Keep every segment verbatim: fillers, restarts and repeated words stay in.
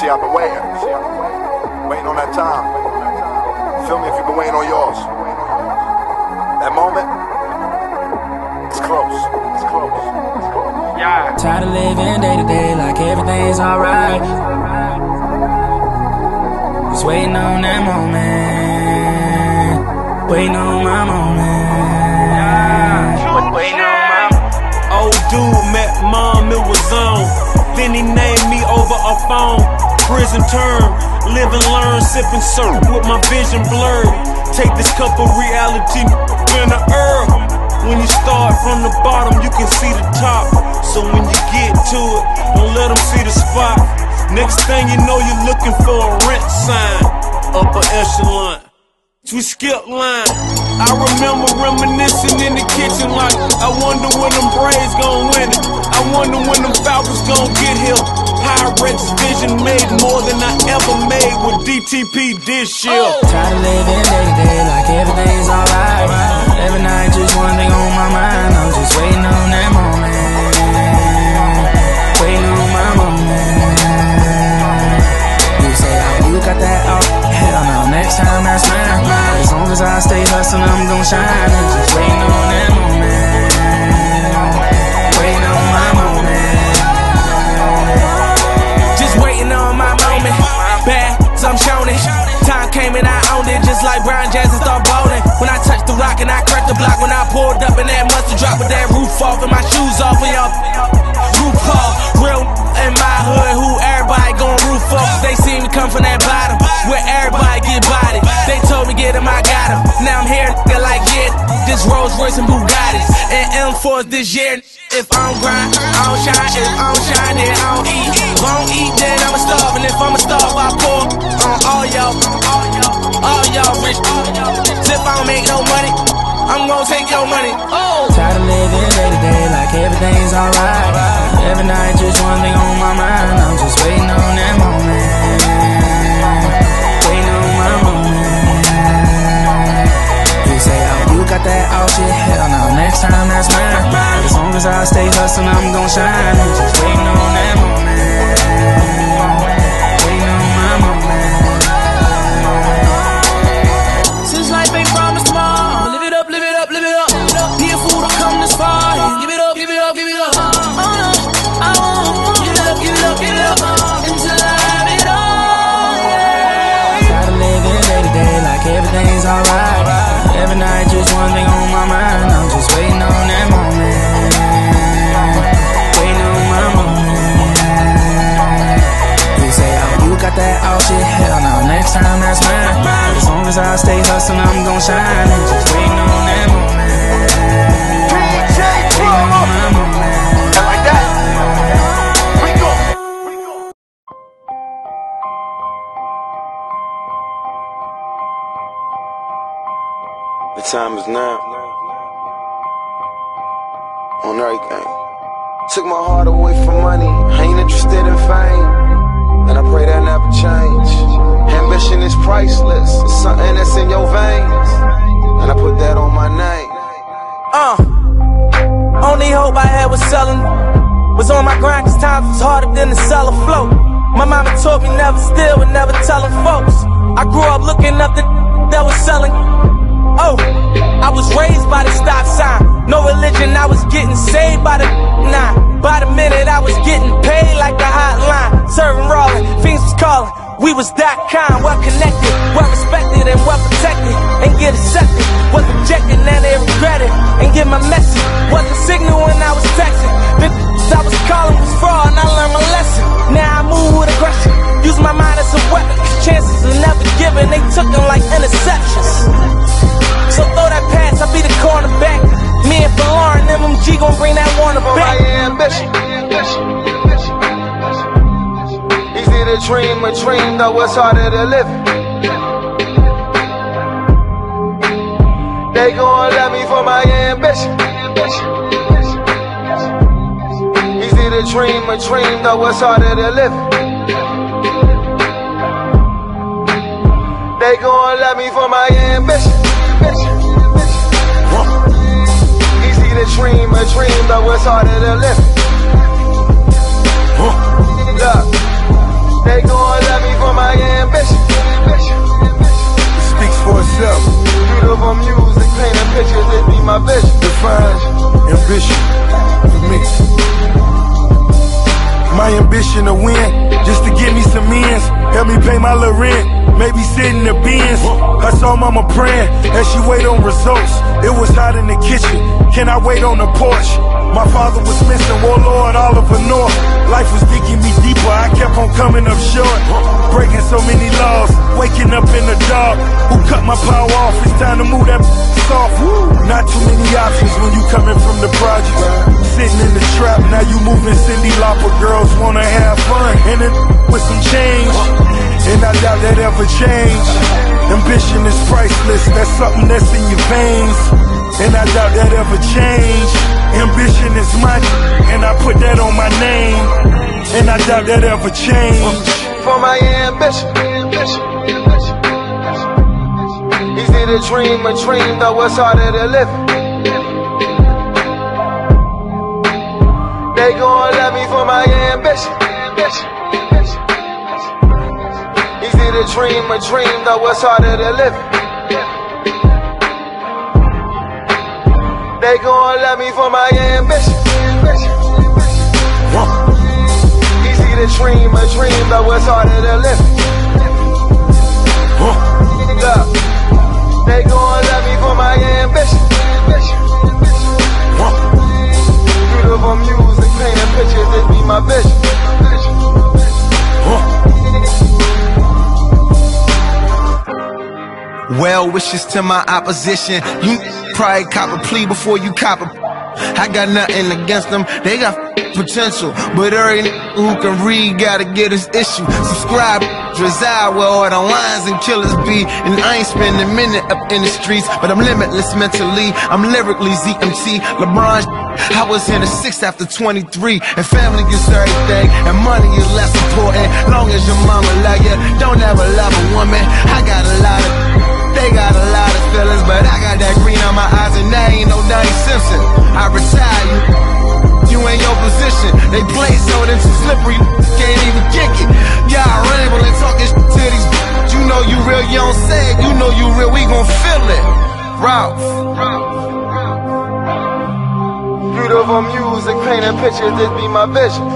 See, I've been waiting. Waiting on that time. Feel me if you've been waiting on yours. That moment, it's close. It's close. It's close. Yeah. Tired of living day to day like everything's alright. Just waiting on that moment. Waiting on my moment. Yeah. Waiting on my moment. Old dude met mom, it was on. Then he named me over a phone. Prison term, live and learn, sip and serve with my vision blurred. Take this cup of reality in the earth. When you start from the bottom, you can see the top. So when you get to it, don't let them see the spot. Next thing you know, you're looking for a rent sign. Upper echelon, we skip line. I remember reminiscing in the kitchen like, I wonder when them Braves gon' win it. I wonder when them Falcons gon' get here. Pirates vision made more than I ever made with D T P this year. Oh. Tired of living day to day like everything's alright. Every night just one thing on my mind. I'm just waiting on that moment. Waiting on my moment. You say, oh, you got that off. Hell no, next time that's mine. As long as I stay hustling, I'm gon' shine. I'm just waiting on that moment. Waiting on my moment. Just waiting on my moment. Bad, so I'm showing it. Time came and I owned it, just like Brian Jackson start bowling. When I touched the rock and I cracked the block. When I pulled up in that mustard drop with that roof off and my shoes off and y'all roof off. Real in my hood, who everybody gon' roof off. They see me come from that bottom, where everybody get bodied. They told me get him, I got him. Now I'm here, nigga, like yeah, this Rolls Royce and Bugattis and M fours this year. If I don't grind, I don't shine. If I don't shine, then I don't eat. If I don't eat, then I'ma starve. And if I'ma starve, I pour on all y'all, all y'all rich. If I don't make no money, I'm gon' take your money. Oh. Tired of living day to day like everything's alright. Every night just one thing on my mind. I'm just waiting on that moment. Waiting on my moment. You say, oh, you got that all shit. Hell no, next time that's mine. As long as I stay hustling, I'm gon' shine. I'm just waiting on that moment. Waiting on my moment. Since life ain't promised tomorrow, live it up, live it up, live it up. Be a fool to come this far. Give it up, give it up, give it up. Oh no, I won't give it up, give it up, give it up until I have it all. Yeah. Tired of living day to day like everything's alright. Every night just one thing on my mind. I'm just waiting on that moment. Waiting on my moment. You say, oh, you got that all shit. Hell no, next time that's mine. As long as I stay hustling, I'm gon' shine. I'm just waiting on that moment. Waiting on my moment. And like that, we go. The time is now. On everything. Took my heart away from money. I ain't interested in fame. And I pray that never change. Ambition is priceless. It's something that's in your veins. And I put that on my name. Uh, only hope I had was selling. Was on my grind cause times was harder than to sell a float. My mama taught me never steal and never telling folks. I grew up looking up the that was selling. Oh, I was raised by the stop sign. No religion, I was getting saved by the nine. By the minute I was getting paid like the hotline. Serving rolling, fiends was calling. We was that kind, well connected, well respected and well protected. And get accepted, was rejected and they regretted. And get my message, wasn't signal when I was texting. The I was calling was fraud and I learned my lesson. Now I move with aggression, use my mind as a weapon. Cause chances are never given, they took them like interceptions. So throw that pass, I'll be the cornerback. Me and Lauren, M M G gon' bring that Warner back. My ambition. Easy to dream a dream, though it's harder to live it. They gon' love me for my ambition. Easy to dream a dream, though it's harder to live it. They gon' love me for my ambition. Easy to dream a dream, though it's harder to live. Look, they gon' ambition to win, just to give me some ends, help me pay my little rent, maybe sit in the bins. I saw mama praying as she wait on results. It was hot in the kitchen, can I wait on the porch? My father was missing, warlord Oliver North. Life was digging me deeper, I kept on coming up short. Breaking so many laws, waking up in the dark. Who cut my power off? It's time to move that soft. Not too many options when you coming from the project. Sitting in the trap, now you moving Cindy Lauper. Girls wanna have fun, and it with some change. And I doubt that ever change. Ambition is priceless, that's something that's in your veins. And I doubt that ever change. Ambition is mine, and I put that on my name. And I doubt that ever change. For my ambition, easy to dream a dream, though it's harder to live. They gon' love me for my ambition. Easy to dream a dream, though it's harder to live. They gon' love me for my ambition. Easy to dream a dream, though it's harder to live. Look, they gon' love me for my ambition. Beautiful music, painting pictures, this be my vision. Well wishes to my opposition. You probably cop a plea before you cop a. I got nothing against them, they got potential, but every who can read gotta get his issue. Subscribe, reside where all the lions and killers be. And I ain't spending a minute up in the streets, but I'm limitless mentally. I'm lyrically Z M T, LeBron. I was in the six after twenty-three, and family is everything, and money is less important. Long as your mama love you, don't ever love a woman. I got a lot of, they got a lot of feelings, but I got that green on my eyes, and that ain't no Donnie Simpson. I retire you, you in your position. They play so then too slippery, can't even kick it. Y'all ramble and talking shit to these. You know you real, you don't say it. You know you real, we gon' feel it. Ralph. Beautiful music, painting pictures, this be my vision.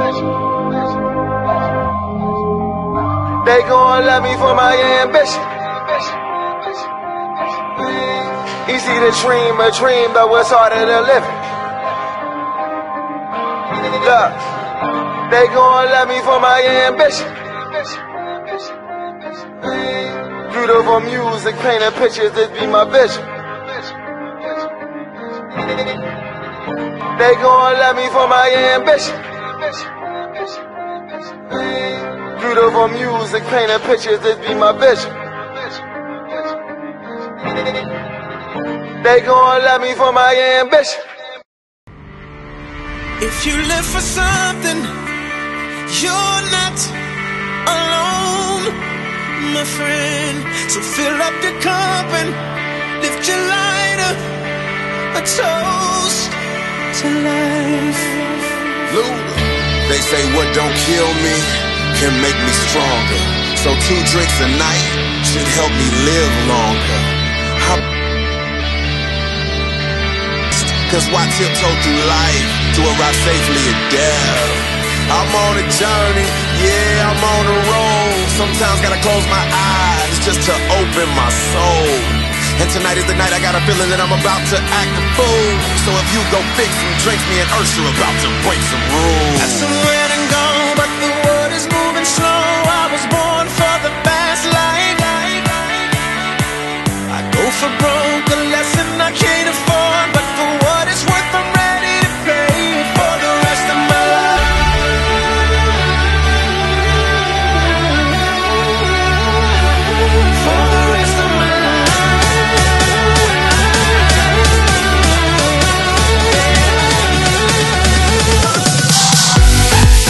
They gon' love me for my ambition. Easy to dream a dream, but it's harder to live. Look, they gon' love me for my ambition. Beautiful music, painting pictures, this be my vision. They gon' love me for my ambition. Beautiful music, painting pictures, this be my vision. They gon' love me for my ambition. If you live for something, you're not alone, my friend. So fill up your cup and lift your lighter, a toast to life. Luda. They say what don't kill me can make me stronger. So two drinks a night should help me live longer. I Cause why tiptoe through life to arrive safely at death? I'm on a journey, yeah, I'm on a road. Sometimes gotta close my eyes just to open my soul. And tonight is the night I got a feeling that I'm about to act a fool. So if you go fix some drinks, me and Ursha are about to break some rules. That's some red and gold, but the world is moving slow. I was born for the fast life. I go for broke, a lesson I can't afford, but for what it's worth, I'm ready to pay for the rest of my life. For the rest of my life.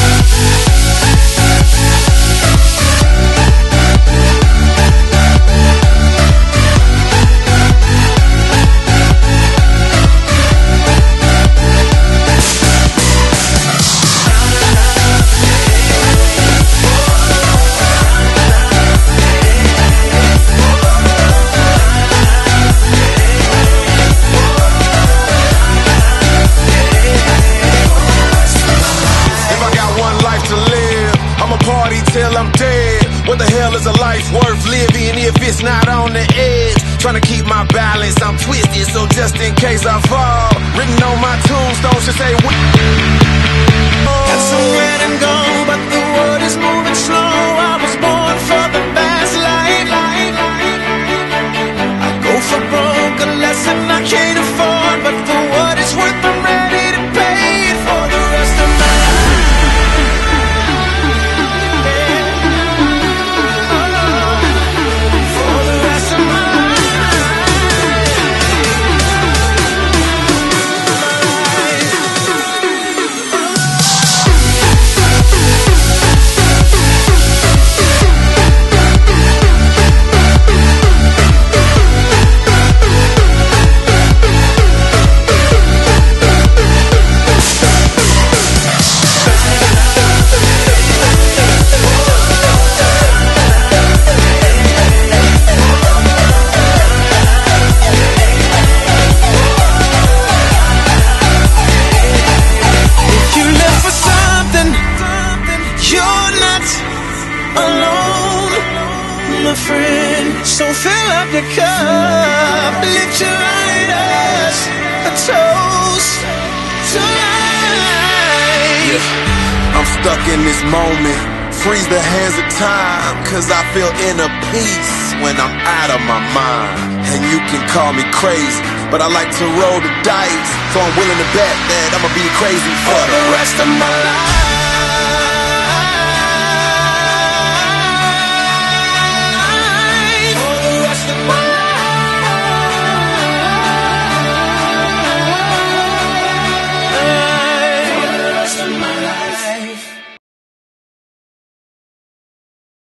party till I'm dead. What the hell is a life worth living if it's not on the edge? Trying to keep my balance, I'm twisted, so just in case I fall, written on my tombstone should say we. Got some red and gold, but the world is moving slow. I was born for the fast life. I go for broke, a lesson I can't afford, but for what it's worth, I'm ready to pay it for the rest of my life. For the rest of my so fill up your cup, lift your lighters, a toast to life. Yeah, I'm stuck in this moment, freeze the hands of time, cause I feel inner peace when I'm out of my mind. And you can call me crazy, but I like to roll the dice, so I'm willing to bet that I'ma be crazy for the rest of my life.